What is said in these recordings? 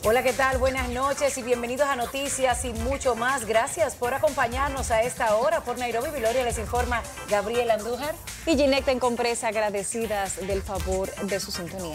Hola, ¿qué tal? Buenas noches y bienvenidos a Noticias y mucho más. Gracias por acompañarnos a esta hora. Por Nairobi, Viloria, les informa Gabriela Andújar y Ginette en Compresa, agradecidas del favor de su sintonía.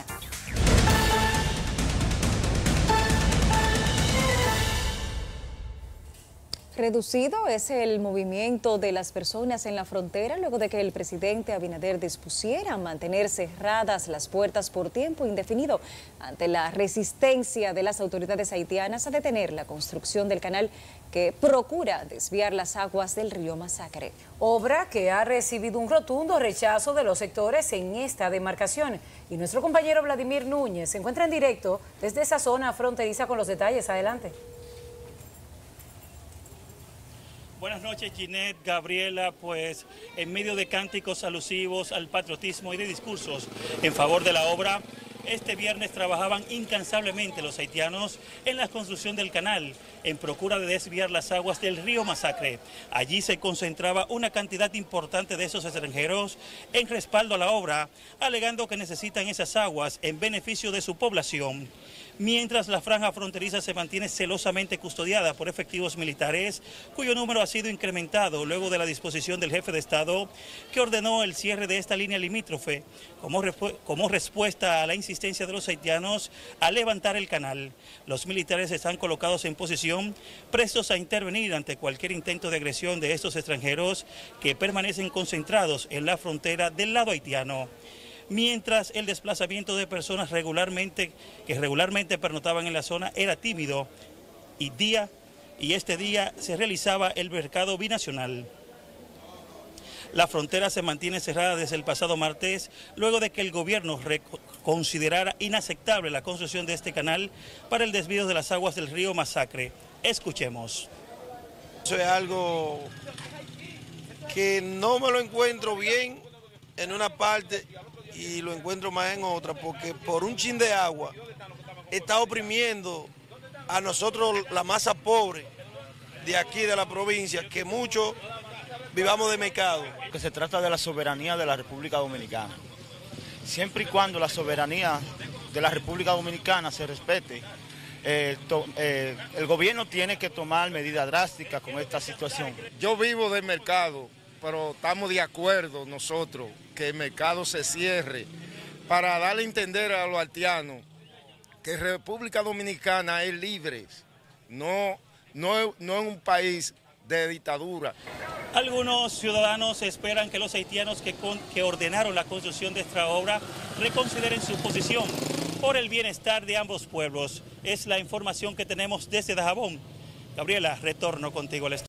Reducido es el movimiento de las personas en la frontera luego de que el presidente Abinader dispusiera mantener cerradas las puertas por tiempo indefinido ante la resistencia de las autoridades haitianas a detener la construcción del canal que procura desviar las aguas del río Masacre. Obra que ha recibido un rotundo rechazo de los sectores en esta demarcación. Y nuestro compañero Vladimir Núñez se encuentra en directo desde esa zona fronteriza con los detalles. Adelante. Buenas noches, Ginette, Gabriela, pues en medio de cánticos alusivos al patriotismo y de discursos en favor de la obra, este viernes trabajaban incansablemente los haitianos en la construcción del canal, en procura de desviar las aguas del río Masacre. Allí se concentraba una cantidad importante de esos extranjeros en respaldo a la obra, alegando que necesitan esas aguas en beneficio de su población. Mientras la franja fronteriza se mantiene celosamente custodiada por efectivos militares, cuyo número ha sido incrementado luego de la disposición del jefe de Estado, que ordenó el cierre de esta línea limítrofe como respuesta a la insistencia de los haitianos a levantar el canal. Los militares están colocados en posición, prestos a intervenir ante cualquier intento de agresión de estos extranjeros que permanecen concentrados en la frontera del lado haitiano. Mientras el desplazamiento de personas que regularmente pernotaban en la zona era tímido y este día se realizaba el mercado binacional. La frontera se mantiene cerrada desde el pasado martes, luego de que el gobierno considerara inaceptable la construcción de este canal para el desvío de las aguas del río Masacre. Escuchemos. Eso es algo que no me lo encuentro bien en una parte y lo encuentro más en otra, porque por un chin de agua está oprimiendo a nosotros, la masa pobre de aquí de la provincia, que muchos vivamos de mercado. Que se trata de la soberanía de la República Dominicana. Siempre y cuando la soberanía de la República Dominicana se respete, el gobierno tiene que tomar medidas drásticas con esta situación. Yo vivo del mercado, pero estamos de acuerdo nosotros que el mercado se cierre para darle a entender a los haitianos que República Dominicana es libre, no es un país de dictadura. Algunos ciudadanos esperan que los haitianos que ordenaron la construcción de esta obra reconsideren su posición por el bienestar de ambos pueblos. Es la información que tenemos desde Dajabón. Gabriela, retorno contigo al estudio.